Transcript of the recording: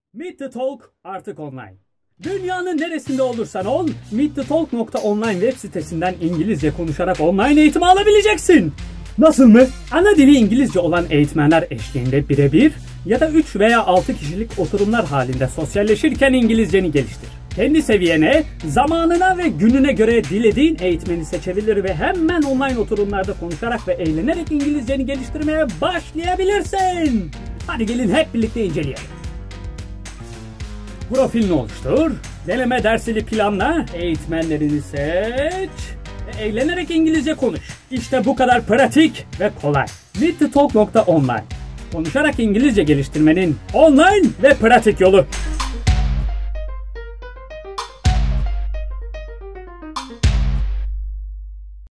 Meet the Talk artık online. Dünyanın neresinde olursan ol, meetthetalk.online web sitesinden İngilizce konuşarak online eğitim alabileceksin. Nasıl mı? Ana dili İngilizce olan eğitmenler eşliğinde birebir ya da 3 veya 6 kişilik oturumlar halinde sosyalleşirken İngilizceni geliştir. Kendi seviyene, zamanına ve gününe göre dilediğin eğitmeni seçebilir ve hemen online oturumlarda konuşarak ve eğlenerek İngilizceni geliştirmeye başlayabilirsin. Hadi gelin hep birlikte inceleyelim. Profilini oluştur, deneme dersini planla, eğitmenlerini seç ve eğlenerek İngilizce konuş. İşte bu kadar pratik ve kolay. meetthetalk.online. Konuşarak İngilizce geliştirmenin online ve pratik yolu.